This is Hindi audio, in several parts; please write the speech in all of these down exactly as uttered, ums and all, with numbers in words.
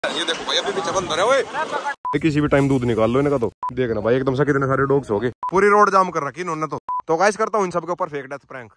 ये देखो भाई अभी पीछे बंदर है ओए। किसी भी टाइम दूध निकाल लो इनका तो देखना भाई एकदम से कितने सारे डॉग्स हो गए। पूरी रोड जाम कर रखी इन्होंने तो। तो गाइस करता हूँ इन सबके ऊपर fake death prank.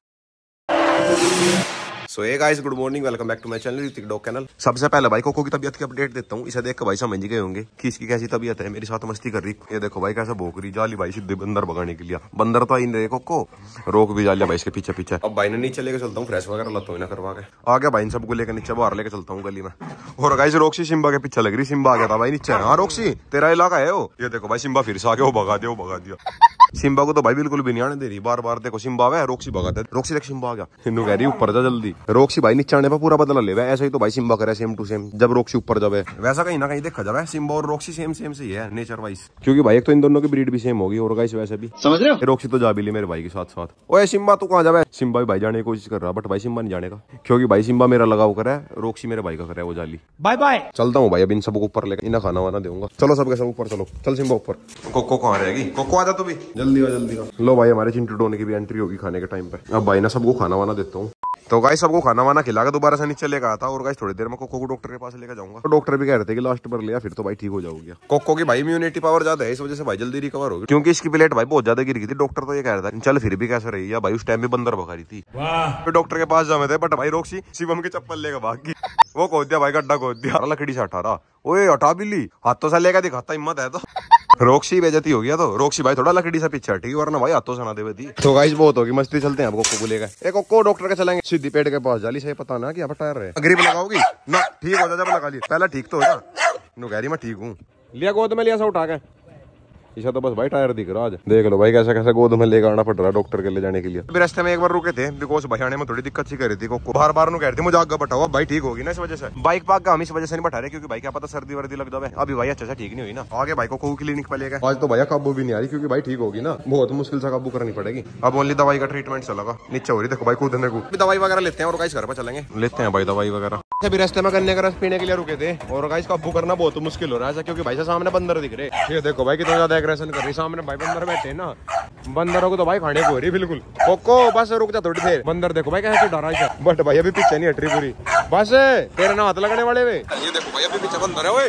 So hey guys good morning welcome back to my channel Hrithik dog kennel. सबसे पहले भाई कोको की तबीयत की अपडेट देता हूँ। इसे देख के भाई समझ गए होंगे कि इसकी कैसी तबीयत है। मेरे साथ मस्ती कर रही। ये देखो भाई कैसे भौंक रही जाली भाई सीधे बंदर भगाने के लिए। बंदर तो आई नहीं कोको रोक भी जालिया भाई इसके पीछे पीछे। अब भाई ने नीचे लेके चलता हूँ फ्रेश वगैरह लता हूँ करवा के आ गया भाई। इन सबको लेकर नीचे बाहर लेके चलता हूँ गली में। और गाइस रोक्सी सिम्बा के पीछे लग रही। सिम्बा आ गया था भाई नीचे। हाँ रोक्सी तेरा इलाका है वो। ये देखो भाई सिम्बा फिर से आगे वो भगा दिया वो भगा दिया। सिम्बा को तो भाई बिल्कुल भी नहीं आने दे रही। बार बार देखो सिम्बा है रोक्सी भगा दे। रोक्सी देख सिम्बा आ गया। हिन्नू कह रही ऊपर जा जल्दी। रोक्सी भाई नीचे आने पर पूरा बदला ले। ऐसा ही तो भाई सिम्बा करे सेम टू सेम। जब रोक्सी ऊपर जावे वैसा कहीं ना कहीं देखा जाए सिम्बा और रोक्सी सेम सेम से ही है नेचर वाइज। क्योंकि भाई एक तो इन दोनों की ब्रीड भी सेम होगी। और गाइस वैसे भी समझ रहे हो रोक्सी तो जा भी ली मेरे भाई के साथ साथ। ओए सिम्बा तू कहाँ जावे। सिम्बा भी भाई जाने की कोशिश कर रहा बट भाई सिम्बा नहीं जाने का। क्योंकि भाई सिम्बा मेरा लगाव करे रोक्सी मेरे भाई का करे वो जाली। बाय बाय चलता हूँ भाई अब इन सबको ऊपर लेकर इन्हें खाना वाना दूंगा। चलो सबके सब ऊपर चलो। चल सिम्बा ऊपर। कोको कहाँ रहेगी। कोको आ जा तू भी जल्दी आ जल्दी आ। लो भाई हमारे चिंटू डोने की भी एंट्री होगी खाने के टाइम पे। अब भाई ना सबको खाना वाना देता हूँ। तो गाइस सबको खाना वाना खिला के दोबारा से नीचे लेकर आता। और गाइस थोड़ी देर में कोको को डॉक्टर के पास लेकर जाऊंगा। तो डॉक्टर भी कह रहे थे कि लास्ट पर लिया फिर तो भाई ठीक हो जाओगे। कोको की भाई इम्यूनिटी पावर ज्यादा है इस वजह से भाई जल्दी रिकवर होगी। क्योंकि इसकी प्लेट भाई बहुत ज्यादा गिर गई थी। डॉक्टर तो ये कह रहा था चल फिर भी कैसे रही है भाई। उस टाइम भी बंदर भगा रही थी। फिर डॉक्टर के पास जामे थे बट भाई रोक्सी शिवम की चप्पल लेकर भाग गई। वो खोद दिया भाई गड्ढा खोद दिया लकड़ी से हटा रहा। ओए हटा बिल्ली हाथों से लेकर दिखाता हिम्मत है तो। रोक्सी बेइज्जती हो गया तो रोक्सी भाई थोड़ा लकड़ी से पीछे हटी वरना भाई हाथों से ना देवे थी। तो गाइस बहुत होगी मस्ती। चलते हैं कोको को लेकर। एक कोको डॉक्टर के चलेंगे सीधी पेट के पास जाली से पता ना कि अब टायर रहे ग्रिप लगाओगी ना ठीक हो जा। जब लगा लिया पहले ठीक तो हो जा। नु कह रही मैं ठीक हूँ। लिया गोद में लिया सा उठा के। इसे तो बस भाई टायर दिख रहा आज। देख लो भाई कैसे कैसे गोद में लेकर आना पड़ रहा है डॉक्टर के ले जाने के लिए। अभी रास्ते में एक बार रुके थे बिकॉज भाई आने में थोड़ी दिक्कत सी कर रही थी। कोको बार बार नु कह रही थी मुझे आगे बैठाओ भाई ठीक होगी ना इस वजह से। बाइक पाक का हम इस वजह से नहीं बैठा रहे क्योंकि भाई क्या पता सर्दी वर्दी लग जाए। अभी भाई अच्छे से ठीक नहीं हुई ना। आगे भाई को क्लिनिक पे लेकर आज तो भैया काबू भी नहीं आ रही क्योंकि भाई ठीक होगी ना बहुत मुश्किल से काबू करनी पड़ेगी। अब ओनली दवाई का ट्रीटमेंट चलेगा। नीचे हो रही देखो भाई कूदने को दवाई वगैरह लेते हैं और गाइस घर पर चलेंगे लेते हैं भाई दवाई वगैरह। अभी रास्ते में गन्ने का रस पीने के लिए रुके थे और गाइस काबू करना बहुत मुश्किल हो रहा है क्योंकि भाई सामने बंदर दिख रहे। ये देखो भाई कितना ज्यादा एग्रेशन कर रही सामने भाई बंदर बैठे ना। बंदरों को तो भाई खाने को हो रही बिल्कुल। कोको बस रुक जा थोड़ी देर। बंदर देखो भाई कैसे डरा है बट भाई अभी पीछे नहीं हट रही पूरी। बस तेरे ना हाथ लगने वाले वे। ये देखो भाई अभी पीछे बंदर है ओए।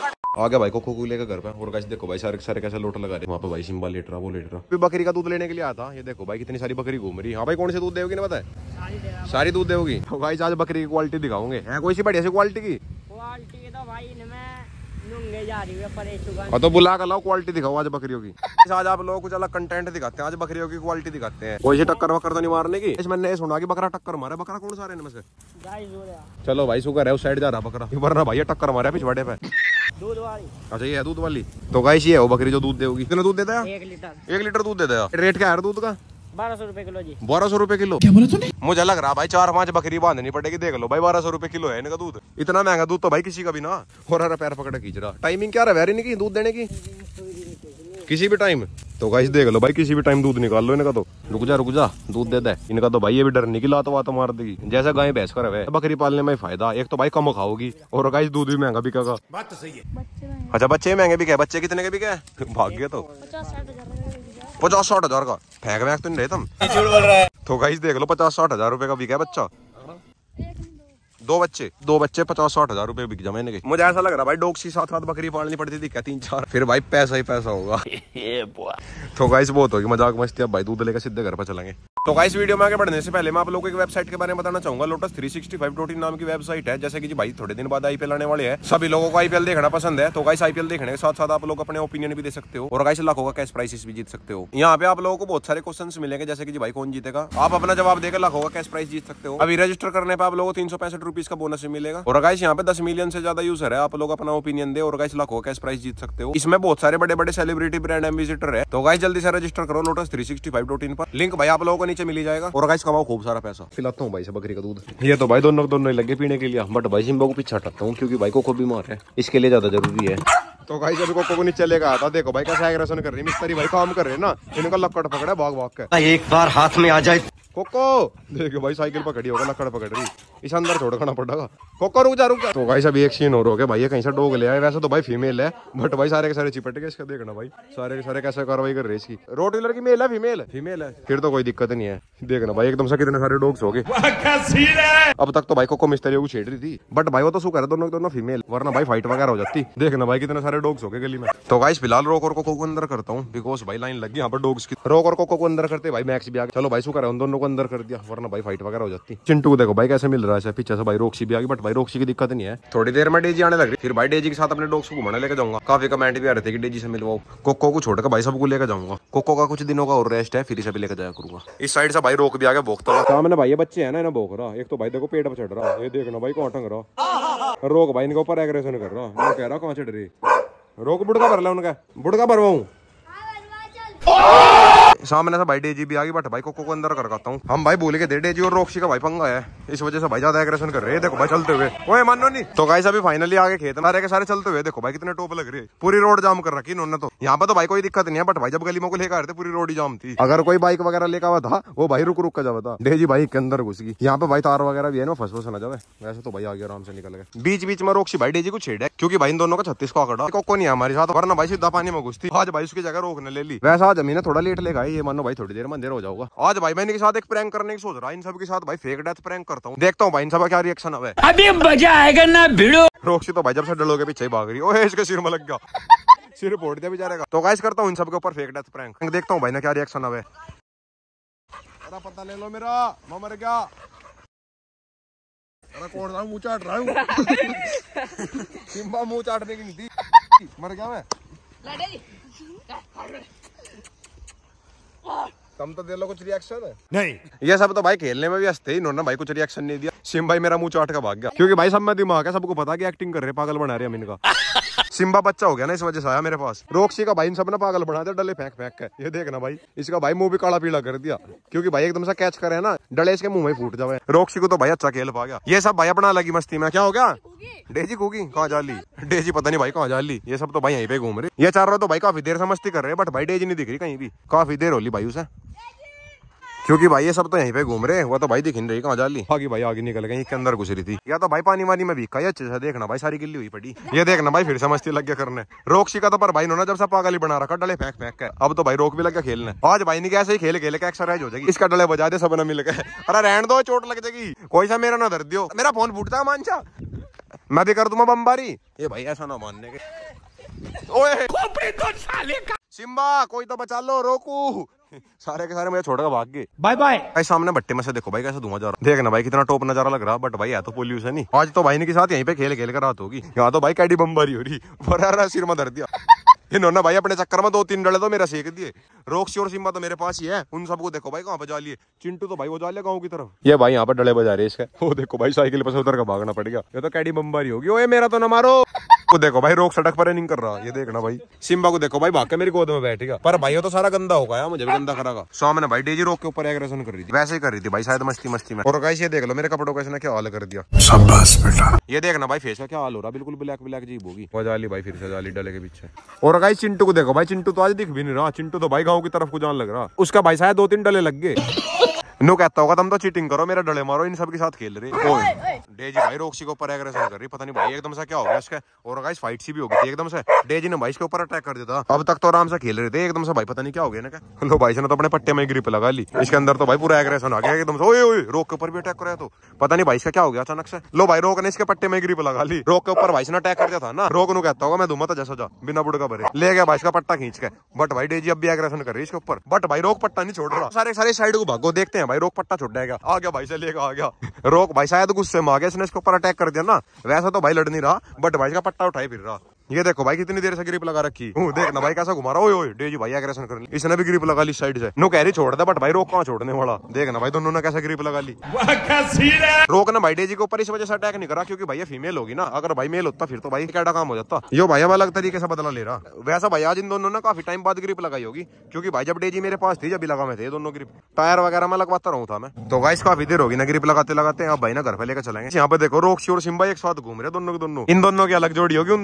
आ गया भाई कोको को लेकर घर पे। और गाइस देखो भाई सारे सारे कैसे लोट लगा रहे वहाँ पे भाई सिम्बा लेट रहा वो लेट रहा। अभी बकरी का दूध लेने के लिए आता। ये देखो भाई कितनी सारी बकरी घूम रही। हाँ भाई कौन से दूध देगी ना पता है सारी दूध देगी। तो गाइस आज बकरी की क्वालिटी दिखाओगे है कोई सी बढ़िया सी क्वालिटी की। क्वालिटी तो भाई जा रही है तो बुला कर लाओ क्वालिटी दिखाओ आज बकरियों की। आज आप लोगों को कुछ अलग कंटेंट दिखाते हैं। आज बकरियों की क्वालिटी दिखाते हैं। कोई से टक्कर वक्कर तो नहीं मारने की। इस मैंने सुना कि बकरा टक्कर मारे। बकरा कौन सा इनमें से। चलो भाई शुक्र है उस साइड जा रहा बकरा वरना भाई टक्कर मारे पिछवाड़े पे। दूध वाली अच्छा ये है दूध वाली। तो गाइस ये है वो बकरी जो दूध देगी। कितना दूध देता है। एक लीटर एक लीटर दूध देता है। रेट क्या है दूध का। बारह सौ रुपए किलो जी। बारह सौ रुपए किलो क्या बोला तूने। मुझे लग रहा भाई चार पांच बकरी बांधनी पड़ेगी। देख लो भाई बारह सौ रुपए किलो है इनका दूध। इतना महंगा दूध तो भाई किसी का भी ना। हो रहा पैर पकड़ खींच रहा। टाइमिंग क्या रहा है इनकी दूध देने की किसी भी टाइम। तो गाइस देख लो भाई किसी भी टाइम दूध निकाल लो इनका तो। रुक जा रुक जा दूध दे दे इनका तो भाई ये भी डर नहीं की लात वात मार देगी जैसा गाय भैंस कर है। बकरी पालने में फायदा एक तो भाई कम खाओगी और गाइस दूध भी महंगा बिकेगा। बात तो सही है। अच्छा बच्चे महंगे बिके। बच्चे कितने के बिके भाग गए तो पचास साठ हजार का। फेंक वैंक तो नहीं रहे तुम झूठ बोल रहा है। तो गाइस देख लो पचास साठ हजार रुपए का बिका बच्चा। दो बच्चे दो बच्चे पचास साठ हजार रुपए बिक जाए इनके। मुझे ऐसा लग रहा भाई डॉग की साथ साथ बकरी पालनी पड़ती थी क्या तीन चार फिर भाई पैसा ही पैसा होगा। तो गाइस बहुत होगी मजाक मस्ती। अब भाई दूध लेकर सीधे घर पर चलेंगे। तो गाइस वीडियो में आगे बढ़ने से पहले मैं आप लोगों को एक वेबसाइट के बारे में बताना चाहूंगा। Lotus three sixty five dot in नाम की वेबसाइट है। जैसे कि जी भाई थोड़े दिन बाद आईपीएल आने वाले हैं। सभी लोगों को आईपीएल देखना पसंद है। तो गाइस आईपीएल देखने के साथ साथ आप लोग अपने ओपिनियन भी दे सकते हो और गाइस लाखों का कैश प्राइजेस भी जीत सकते हो। यहाँ पे आप लोगों को बहुत सारे क्वेश्चन मिलेंगे जैसे कि जी भाई कौन जीतेगा। आप अपना जवाब देकर लाखों का कैश प्राइज जीत सकते हो। अभी रजिस्टर करने पर आप लोगों को तीन सौ पैंसठ रुपीज का बोनस मिलेगा। और गाइस यहाँ पे दस मिलियन से ज्यादा यूजर है। आप लोग अपना ओपिनियन दे और गाइस लाखों का कैश प्राइज जीत सकते हो। इसमें बहुत सारे बड़े बड़े सेलिब्रिटी ब्रांड एम्बेसडर है। तो गाइस जल्दी से रजिस्टर करो Lotus three sixty five dot in पर। लिंक भाई आप लोगों को नीचे मिल जाएगा। और गाइस कमाओ खूब सारा पैसा। खिलाता हूँ भाई से बकरी का दूध। ये तो भाई दोनों दोनों लगे पीने के लिए बट भाई सिम्बा को पीछे हटाता हूँ क्योंकि भाई को बीमार है इसके लिए ज्यादा जरूरी है। तो गाइस अभी कोको को नीचे लेकर आता। देखो भाई कैसा एग्रेशन कर रही है। मिस्त्री भाई काम कर रहे हैं ना इनका लक्कड़ पकड़ा भाग भाग के। एक बार हाथ में आ जाए कोको देखो भाई साइकिल पकड़ी होगा लकड़ पकड़ रही। इसे अंदर छोड़ खाना पड़ेगा। कोको रुक जा रुक जा। तो भाई सब एक सीन और हो गया भाई, ये कहीं से डॉग ले आए। वैसे तो भाई फीमेल है बट भाई सारे के सारे चिपट गए। इसका देखना भाई सारे के सारे कैसे कार्रवाई कर रहे हैं इसकी। रोड व्हीलर की मेल है फीमेल है? फीमेल है, फिर तो कोई दिक्कत नहीं है। देखना भाई एकदम से कितने सारे डॉग्स हो गए। अब तक तो भाई कोको मिस्त्री को छेड़ रही थी बट भाई वो तो शुक्र है दोनों दोनों फीमेल, वरना भाई फाइट वगैरह हो जाती। देखना भाई कितने सारे डॉग्स हो गए गली में। तो गाइस फिलहाल रोक और कोको को अंदर करता हूँ बिकॉज भाई लाइन लगी यहाँ पर डॉग्स की। रोक और कोको को अंदर करते भाई मैक्स भी आ गया। चलो भाई शुक्र है उन दोनों को अंदर कर दिया, वरना भाई फाइट वगैरह हो जाती। चिंटू को देखो भाई कैसे मिल रहा है पीछे से भाई। रोक्सी भी आ गई बट भाई रोक्सी की दिक्कत नहीं है। थोड़ी देर में डेजी आने लग रही, फिर भाई डेजी के साथ अपने डॉग्स को घुमाने लेके जाऊंगा। काफी कमेंट भी आ रहे थे कि डेजी से मिलवाओ। कोको को छोड़कर भाई सबको लेकर जाऊंगा। कोको का कुछ दिनों का और रेस्ट है, फिर इसे भी लेकर जाया करूंगा। इस साइड से भाई रोक भी आ गया भोगता। सामने भाई ये बच्चे है ना, इन्हें भोग रहा। एक तो भाई देखो पेट पर चढ़ रहा, ये देखना भाई कौन टंग रहा। रोक भाई इनके ऊपर एग्रेशन कर रहा, मैं कह रहा कौन चढ़ रही। रोक बुड़का भर ला उनका, बुड़का भरवाऊं। सामने से भाई डेजी भी आ गई बट भाई कोको को अंदर करवाता हूँ। हम भाई बोले के दे डेजी और रोक्सी का भाई पंगा है, इस वजह से भाई ज्यादा एग्रेशन कर रहे हैं। देखो भाई चलते हुए ओए मानो नहीं। तो गाइस अभी फाइनली आगे खेत सारे के सारे चलते हुए देखो भाई कितने टोप लग रही है। पूरी रोड जाम कर रखी इन्होंने। तो यहाँ पे तो भाई कोई दिक्कत नहीं है बट भाई जब गली में को लेकर आए थे पूरी रोड ही जाम थी। अगर कोई बाइक वगैरह लेकर आवा था वो भाई रुक रुक कर जावा था। डेजी भाई के अंदर घुस गई। यहाँ पे भाई तार वगैरह भी है ना, फंस फंस ना जाए। वैसे तो भाई आगे आराम से निकल गए। बीच बीच में रोक्सी भाई डेजी को छेड़ा क्योंकि भाई इन दोनों का छत्तीस को आकड़ा। कोको नहीं हमारे साथ, वरना भाई सीधा पानी में घुसती। आज भाई उसकी जगह रोकने ले ली। वैसा जमीन थोड़ा लेट लेगा ये मानो भाई थोड़ी देर में अंधेरा हो जाऊंगा। आज भाई मैंने के साथ एक प्रैंक करने की सोच रहा है। इन सब के साथ भाई फेक डेथ प्रैंक करता हूँ। देखता हूँ भाई इन सब का क्या रिएक्शन है। अभी मजा आएगा ना भिड़ो। रोक्सी तो भाई जब से डलों के पीछे भाग रही। ओए इसके सिर में लग गया, सिर फोड़ दिया बेचारे का। तो गाइस करता हूँ इन सब के ऊपर फेक डेथ प्रैंक। देखता हूँ भाई ना क्या रिएक्शन है। पता ले लो मेरा, मैं मर गया। अरे कौन सा मुंह चाट रहा हूँ। सिम्बा मुंह चाटने की नहीं थी, मर गया मैं। तुम तो दे लो कुछ रिएक्शन है नहीं। ये सब तो भाई खेलने में भी हंसते ही, इन्होंने भाई कुछ रिएक्शन नहीं दिया। सिम भाई मेरा मुंह चाट का भाग गया क्योंकि भाई सब में दिमाग है, सबको पता कि एक्टिंग कर रहे, पागल बना रहे हम इनका। सिम्बा बच्चा हो गया ना इस वजह से आया मेरे पास। रोक्सी का भाई इन सब ने पागल बना दिया डले फेंक फेंक के। ये देखना भाई इसका भाई मुंह भी काला पीला कर दिया क्योंकि भाई एकदम से कैच करे ना डले इसके मुंह में फूट जाए। रोक्सी को तो भाई अच्छा खेल पा गया। ये सब भाई अपना लगी मस्ती में। क्या हो गया डेजी कूकी कहाँ जा ली? डेजी पता नहीं भाई कहाँ जा ली। ये सब तो भाई यहीं पे घूम रहे। ये चार रहे तो भाई काफी देर से मस्ती कर रहे बट भाई डेजी नहीं दिख रही कहीं भी। काफी देर हो ली भाई उसे क्योंकि भाई ये सब तो यहीं पे घूम रहे। वो तो भाई दिख नहीं रही कहाँ जा ली। आगे भाई आगे निकल गई, इसके अंदर घुस रही थी। या तो भाई पानी वानी में भीखा। अच्छे से देखना भाई सारी गिल्ली हुई पड़ी। ये देखना भाई फिर से मस्ती लग गया करने। रोक्सी का तो पर भाई इन्होंने जब से पागल ही बना रखा डले फेंक फेंक के। अब तो भाई रोक भी लग गया खेलने। आज भाई नहीं कैसे ही खेल खेल के एक्सरसाइज हो जाएगी। इसका डले बजा दे सब न मिल गए। अरे रहने दो चोट लग जाएगी। कोई सा मेरा ना दर्द दियो, मेरा फोन फूटता है मानसा, मैं भी कर दूंगा बमबारी। ये भाई ऐसा ना मानने के। ओए सिम्बा कोई तो बचा लो, रोकू। सारे के सारे मुझे छोड़कर भाग गए। Bye bye. भाई सामने भट्टे में से देखो भाई कैसे धुआं जा रहा। देखना भाई कितना टॉप नजारा लग रहा। बट भाई है तो पोल्यूशन ही। आज तो भाई ने के साथ यहीं पे खेल खेल कर रात होगी। यहाँ तो भाई कैडी बमबारी हो रही। पर सिर में धर दिया इन्होंने भाई अपने चक्कर में। दो तीन डले तो मेरा सेक दिए। रोक्सी और सिम्बा तो मेरे पास ही है। उन सबको देखो भाई कहाँ पे जा लिए। चिंटू तो भाई वो जा लिया गाँव की तरफ। ये भाई यहाँ पर डले बजा रहे इसके। वो देखो भाई साइकिल पर से उतर का भागना पड़ गया। ये तो कैडी बमबारी होगी। ओए मेरा तो ना मारो। को देखो भाई रोक सड़क पर नहीं कर रहा। ये देखना भाई सिम्बा को देखो भाई भाग के मेरी गोद में बैठेगा। पर भाई वो तो सारा गंदा हो गया, मुझे भी गंदा करेगा। सामने भाई डेजी रोक के ऊपर एग्रेशन कर रही थी। वैसे ही कर रही थी भाई शायद मस्ती मस्ती में। और गाइस ये देख लो मेरे कपड़ों का इसने क्या हाल कर दिया। शाबाश बेटा। ये देखना भाई फेस का क्या हाल हो रहा, बिल्कुल ब्लैक ब्लैक जीब होगी। वो जाली भाई फिर से जाली डले के पीछे। और गाइस चिंटू को देखो भाई, चिंटू तो आज दिख भी नहीं रहा। चिंटू तो भाई गाँव की तरफ को जान लग रहा। उसका भाई शायद दो तीन डले लग गए। नो कहता होगा तुम तो चीटिंग करो, मेरा डले मारो, इन सब के साथ खेल रहे। ओए डेजी भाई रोक्सी के ऊपर एग्रेशन कर रही। पता नहीं भाई एकदम से क्या हो गया इसका। और गाइस फाइट सी भी हो गई थी एकदम से। डेजी ने भाई इसके ऊपर अटैक कर दिया था। अब तक तो आराम से खेल रहे थे, एकदम से भाई पता नहीं क्या हो गया ना। लो भाई ने तो अपने पट्टे में ग्रिप लगा ली। इसके अंदर तो भाई पूरा एग्रेशन आ गया एकदम से। ओए ओए रोक के ऊपर भी अटैक कराया तो पता नहीं भाई इसका क्या हो गया अचानक से। लो भाई रोक ने इसके पट्टे में ग्रिप लगा ली। रोक के ऊपर भाई ने अटैक कर दिया था ना। रोक नु कहता होगा मैं दूंगा तो जैसा जा बिना बुड़ का भरे ले गया भाई इसका पट्टा खींच के। बट भाई डेजी अब भी एग्रेशन कर रही है इसके ऊपर। बट भाई रोक पट्टा नहीं छोड़ रहा। सारे सारे साइड को भागो, देखते हैं भाई रोक पट्टा छोड़ जाएगा। आ गया भाई से लेकर आ गया। रोक भाई शायद गुस्से में आ गया, इसने इसके ऊपर अटैक कर दिया ना। वैसा तो भाई लड़ नहीं रहा बट भाई का पट्टा उठाई फिर रहा। ये देखो भाई कितनी देर से ग्रिप लगा रखी। देखना भाई कैसा घुमा रहा। ओए ओए डेजी भाई एग्रेशन कर ली। इसने भी ग्रिप लगा ली साइड से। नो कह रही छोड़ दे बट भाई रोक कहाँ छोड़ने वाला। देखना भाई दोनों ने कैसे ग्रिप लगा ली। रोक ना भाई डेजी के ऊपर इस वजह से अटैक नहीं करा क्योंकि भाई ये फीमेल होगी ना। अगर भाई मेल होता फिर तो भाई क्या काम हो जाता। यो भाई अब अलग तरीके से बदला ले रहा। वैसा भाई आज इन दोनों ने काफी टाइम बाद ग्रिप लगाई होगी क्योंकि भाई जब डेजी मेरे पास थी जब भी लगा मैं थे दोनों ग्रिप। टायर वगैरह में लगवाता रहूं था मैं। तो गाइस काफी देर होगी ना ग्रिप लगाते लगाते। अब भाई ना घर पे लेकर चलेंगे। यहाँ पे देखो रोक्सी और सिम्बा एक साथ घूम रहे दोनों के दोनों। इन दोनों की अलग जोड़ी होगी, उन दोनों की अलग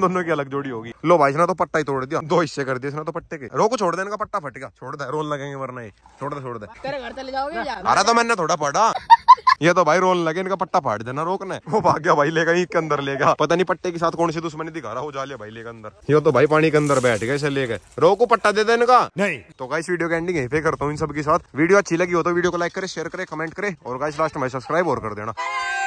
जोड़ी होगी। लो भाई इसने तो पट्टा ही तोड़ दिया, दो हिस्से कर दिए इसने तो पट्टे के। रोको छोड़ दे, इनका पट्टा फट गया, छोड़ दे, रोल लगेंगे वरना ये। छोड़ दे छोड़ दे, तेरे घर चले जाओगे यार। अरे तो मैंने थोड़ा पढ़ा, ये तो भाई रोल लगे, इनका पट्टा फाड़ देना, रोकना है। वो भाग गया भाई, लेगा ईद के अंदर लेगा, पता नहीं पट्टे के साथ कौन सी दुश्मनी दिखा रहा हो, जा लिया भाई लेगा अंदर। ये तो भाई पानी के अंदर बैठ गए, इसे ले गए। रोको पट्टा दे दे इनका। नहीं तो गाइस वीडियो का एंडिंग यहीं पे करता हूँ इन सब के साथ। वीडियो अच्छी लगी हो तो वीडियो को लाइक करे, शेयर करे, कमेंट करे और गाइस लास्ट में सब्सक्राइब और कर देना।